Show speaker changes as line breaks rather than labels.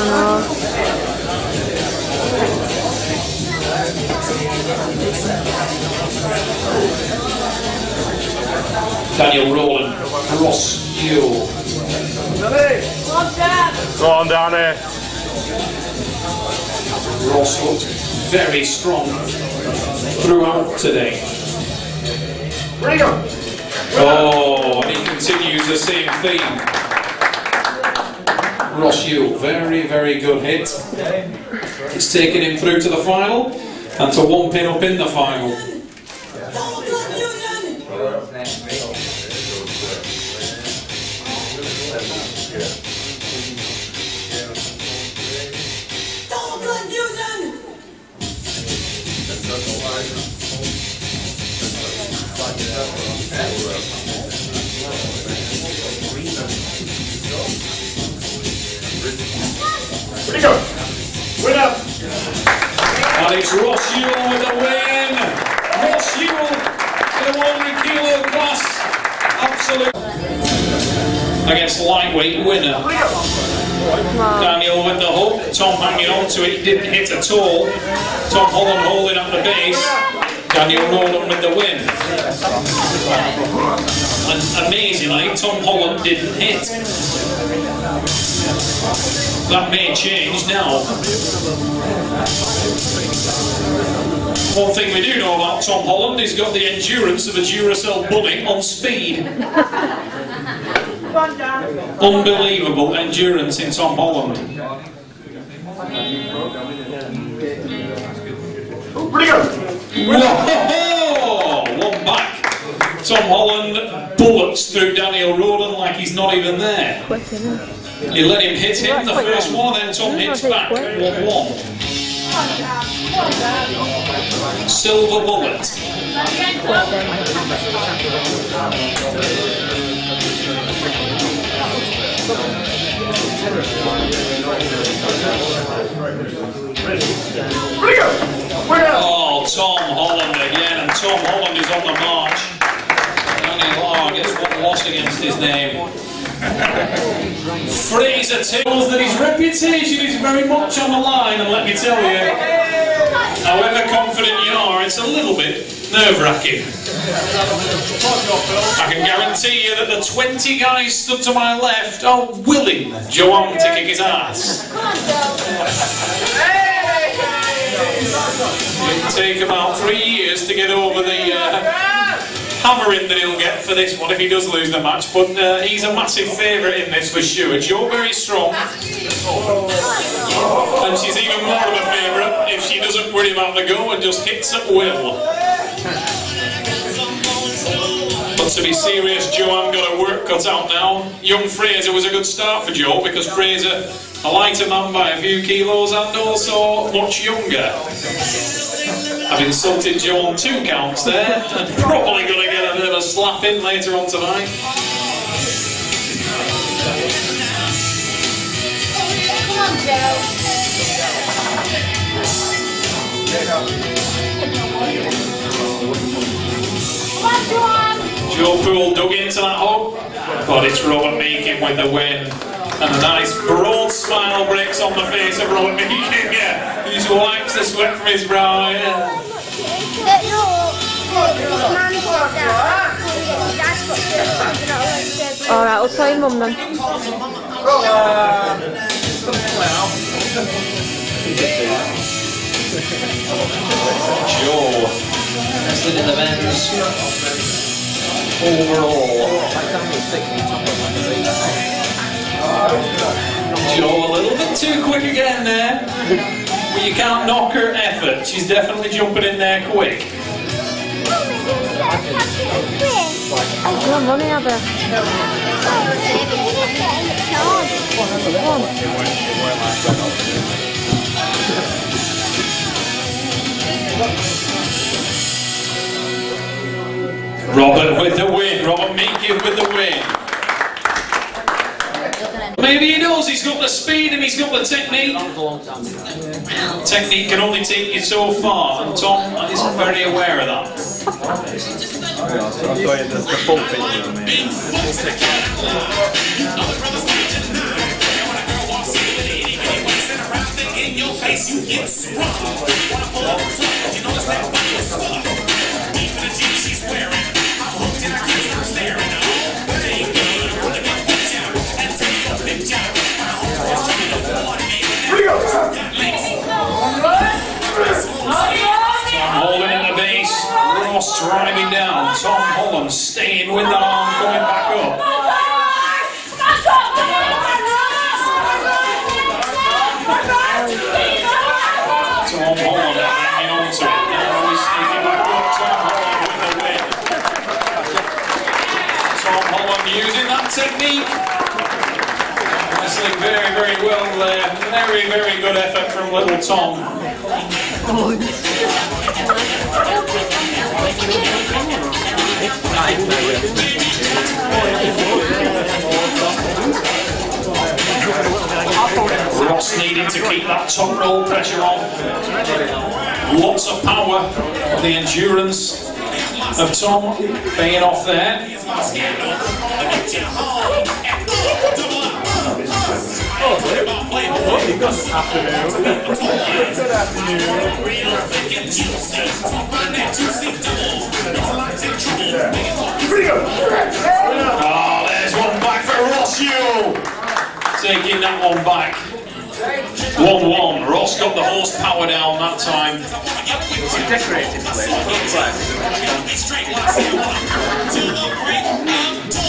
Daniel Rowland, Ross Yule.
Go on, Danny.
Ross looked very strong throughout today.
Where you go?
Oh, and he continues the same theme. Ross Yule, very, very good hit. It's taken him through to the final and to one pin up in the final.
Where you go? Win up!
And it's Ross Yule with the win! Ross Yule in the 100 kilo class. Absolute. Against lightweight winner. Daniel with the hook, Tom hanging on to it, didn't hit at all. Tom Holland holding up the base. Daniel Rowland with the win. And amazingly, Tom Holland didn't hit. That may change now. One thing we do know about Tom Holland, he's got the endurance of a Duracell bunny on speed. Unbelievable endurance in Tom Holland.
Where'd he go?
Whoa! One back. Tom Holland bullets through Daniel Rowland like he's not even there. He let him hit him the first one, then Tom hits back. 1-1. Silver bullet. Oh, Tom Holland again, and Tom Holland is on the march. Daniel gets one loss against his name. Fraser tells that his reputation is very much on the line, and let me tell you, however confident you are, it's a little bit nerve-wracking. I can guarantee you that the 20 guys stood to my left are willing Joanne to kick his ass. It'll take about 3 years to get over the hammering that he'll get for this one if he does lose the match, but he's a massive favourite in this for sure. Joe very strong, and she's even more of a favourite if she doesn't worry about the go and just hits at will. But to be serious, Joanne got her work cut out now. Young Fraser was a good start for Joe because Fraser, a lighter man by a few kilos and also much younger. I've insulted Joe on 2 counts there, and probably going to get a bit of a slap in later on tonight.
Come on, Joe. Come on, Joanne.
Joe Poole dug into that hook, but it's Robert Meakin with the win. And a nice broad smile breaks on the face of Robert Meakin. Yeah, he just wipes the sweat from his brow. Yeah.
Alright, I'll tell your mum then.
Joe, wrestling in the men's overall. Joe, a little bit too quick again there. But you can't knock her effort. She's definitely jumping in there quick.
Come on, Mummy, have a...
Robert with the win. Robert Meakin with the win. Maybe he knows he's got the speed and he's got the technique. Technique can only take you so far, and Tom is very aware of that.
The full picture, I mean.
Holding in the base, Ross driving down, Tom Holland staying with that arm coming back up. Tom Holland hanging on to it, now he's sneaking back up, Tom Holland with the win. Tom Holland using that technique. Wrestling very, very well there, very, very good effort from little Tom. Ross needing to keep that top roll pressure on. Lots of power, the endurance of Tom paying off there.
Good afternoon. Good afternoon.
Oh, there's one back for Ross Yule. Taking that one back. 1-1. Ross got the horsepower down that time.
It's a decorated place.